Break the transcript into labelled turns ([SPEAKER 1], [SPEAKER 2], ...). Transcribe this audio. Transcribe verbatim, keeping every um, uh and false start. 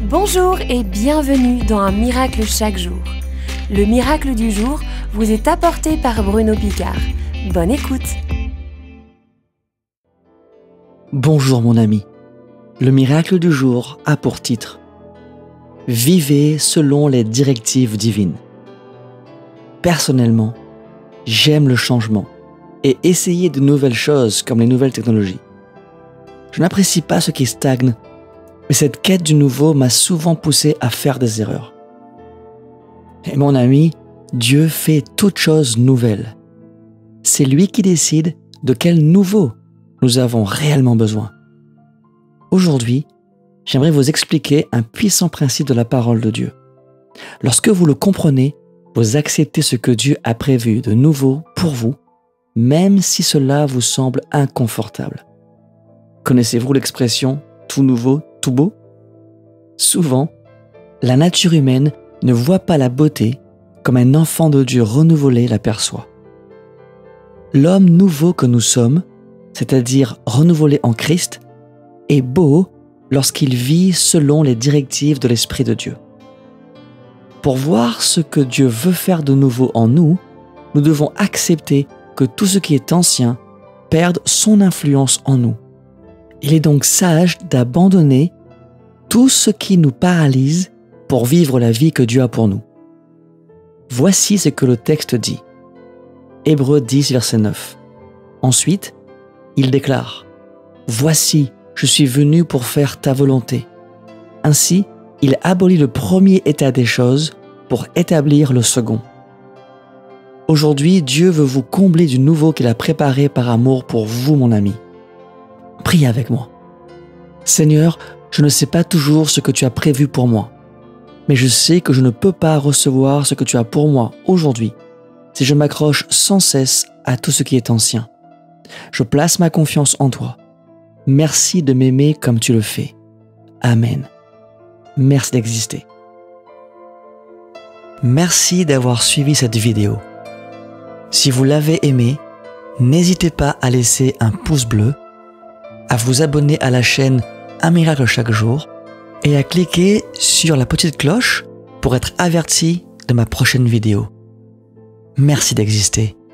[SPEAKER 1] Bonjour et bienvenue dans Un miracle chaque jour. Le miracle du jour vous est apporté par Bruno Picard. Bonne écoute.
[SPEAKER 2] Bonjour mon ami. Le miracle du jour a pour titre « Vivez selon les directives divines ». Personnellement, j'aime le changement et essayer de nouvelles choses comme les nouvelles technologies. Je n'apprécie pas ce qui stagne, mais cette quête du nouveau m'a souvent poussé à faire des erreurs. Et mon ami, Dieu fait toutes choses nouvelles. C'est lui qui décide de quel nouveau nous avons réellement besoin. Aujourd'hui, j'aimerais vous expliquer un puissant principe de la parole de Dieu. Lorsque vous le comprenez, vous acceptez ce que Dieu a prévu de nouveau pour vous, même si cela vous semble inconfortable. Connaissez-vous l'expression « tout nouveau, tout beau » ? Souvent, la nature humaine ne voit pas la beauté comme un enfant de Dieu renouvelé l'aperçoit. L'homme nouveau que nous sommes, c'est-à-dire renouvelé en Christ, est beau lorsqu'il vit selon les directives de l'Esprit de Dieu. Pour voir ce que Dieu veut faire de nouveau en nous, nous devons accepter que tout ce qui est ancien perde son influence en nous. Il est donc sage d'abandonner tout ce qui nous paralyse pour vivre la vie que Dieu a pour nous. Voici ce que le texte dit. Hébreux dix, verset neuf. Ensuite, il déclare « Voici, je suis venu pour faire ta volonté. » Ainsi, il abolit le premier état des choses pour établir le second. Aujourd'hui, Dieu veut vous combler du nouveau qu'il a préparé par amour pour vous, mon ami. Priez avec moi. Seigneur, je ne sais pas toujours ce que tu as prévu pour moi, mais je sais que je ne peux pas recevoir ce que tu as pour moi aujourd'hui si je m'accroche sans cesse à tout ce qui est ancien. Je place ma confiance en toi. Merci de m'aimer comme tu le fais. Amen. Merci d'exister. Merci d'avoir suivi cette vidéo. Si vous l'avez aimée, n'hésitez pas à laisser un pouce bleu, à vous abonner à la chaîne Un miracle chaque jour et à cliquer sur la petite cloche pour être averti de ma prochaine vidéo. Merci d'exister.